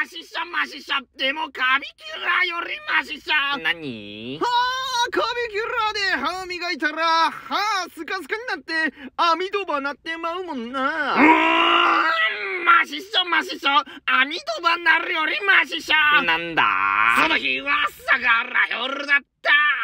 マシシャ。でもカビキュラよりマシシャ。 なに？ はあ、カビキュラーで歯磨いたら歯スカスカになって網戸歯なってまうもんな。 マシシャマシシャ。網戸歯なるよりマシシャ。 なんだ？ その日は朝から夜だった。